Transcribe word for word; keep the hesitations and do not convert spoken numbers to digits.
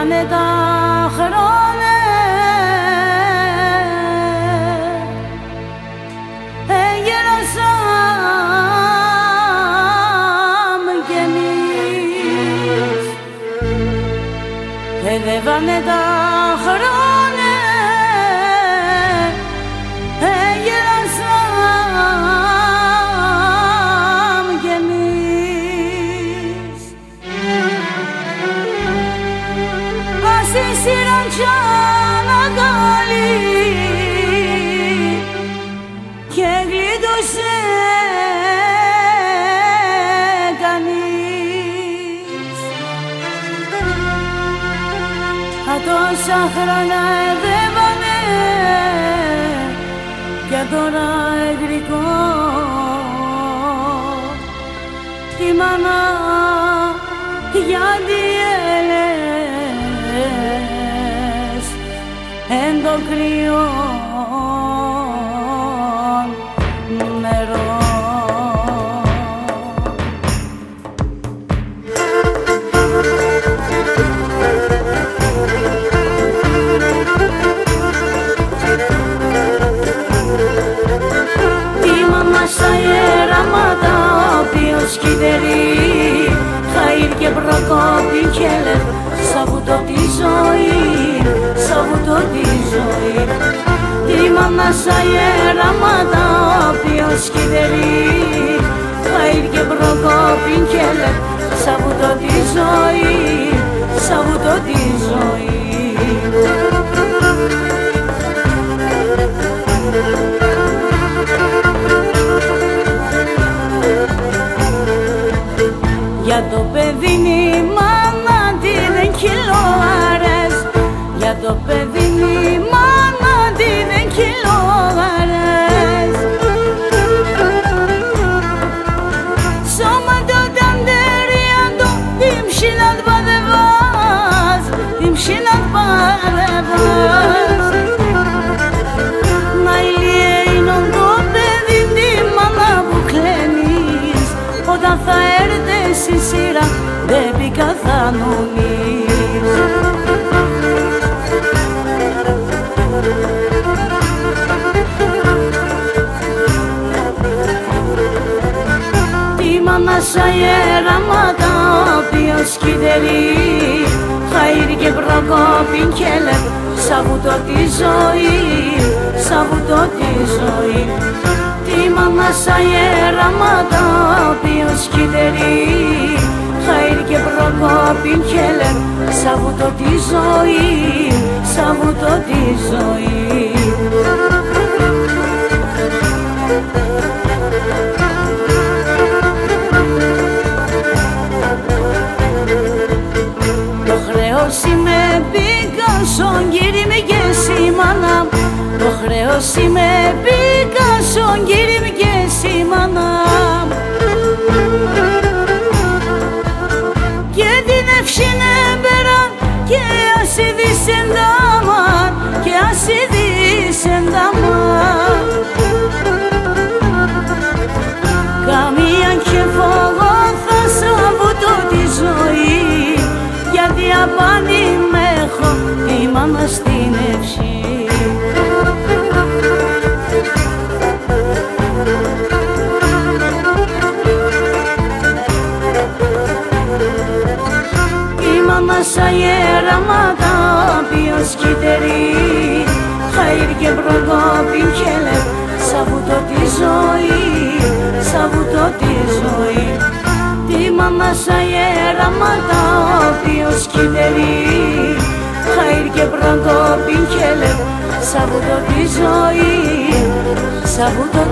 Παιδεύανε τα χρόνια, έγερασαμε κι εμείς. Παιδεύανε τα χρόνια, έγερασαμε κι εμείς. Ας τη σειράν κι αναγκάλει και γλίτωσε κανείς. Α, τόσα χρόνια εδεύανε και τώρα εγγρικό τη μάνα γιατί έλες εν το κρύο νερό. Τη μάνα στα ιεράματα ποιος κυδερεί χαΐρ και προκόπη και λε σαβούτο τη ζωή, σαβούτο τη ζωή. Τη μάνα στα ιεράματα ποιος κυδερεί χαΐρ και προκόπη και λε σαβούτο τη ζωή, σαβούτο τη ζωή. Για το παιδί η μάνα τη δεν κιλόαρες, για το παιδί η μάνα τη δεν κιλόαρες. Σώμα το ταντερία το τιμψινat παδεβάς, τιμψινat παδεβάς. Να ηλιέινον το παιδί τη μάνα που κλαίνεις, όταν θα έρθεις η σειρά δεν πει καθανονείς. Τη μάνα σα ιεράματα ποιος κυδερεί χαΐρ και προκόπη και λε σαβούτο τη ζωή, σαβούτο τη ζωή. Τη μάνα σα ιεράματα ποιος κυδερεί χαΐρ και προκόπη και λε σαβούτο τη ζωή, σαβούτο τη ζωή. Το χρέος είμαι Πικάσον κύριε με και εσύ μάνα, το χρέος είμαι Πικάσον κύριε με και εσύ μάνα. Και την ευσύνε πέρα και ας ειδήσεν τα μαν, και ας ειδήσεν τα μαν. Καμία και φόβο θα σαβούτω τη ζωή, γιατί απάντη με έχω τη μάνα στην ευσύ. Η μάνα σα ιεράματα ποιος κυδερεί χαΐρ και προκόπη και λε σαβούτο τη ζωή, σαβούτο τη ζωή. Τη μάνα σα ιεράματα ποιος κυδερεί χαΐρ και προκόπη και λε σαβούτο τη ζωή, σαβούτο